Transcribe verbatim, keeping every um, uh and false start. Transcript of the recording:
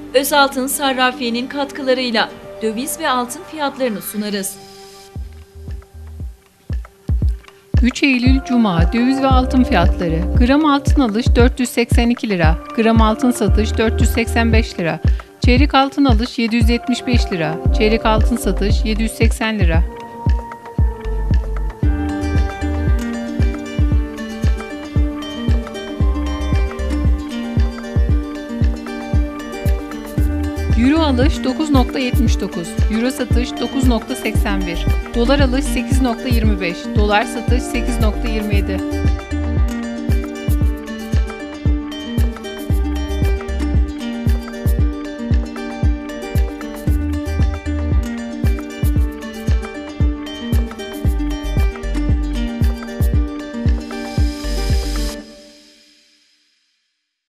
Özaltın Sarrafiye'nin katkılarıyla döviz ve altın fiyatlarını sunarız. üç Eylül Cuma döviz ve altın fiyatları: gram altın alış dört yüz seksen iki lira, gram altın satış dört yüz seksen beş lira, çeyrek altın alış yedi yüz yetmiş beş lira, çeyrek altın satış yedi yüz seksen lira. Euro alış dokuz nokta yetmiş dokuz, Euro satış dokuz nokta seksen bir, Dolar alış sekiz nokta yirmi beş, Dolar satış sekiz nokta yirmi yedi.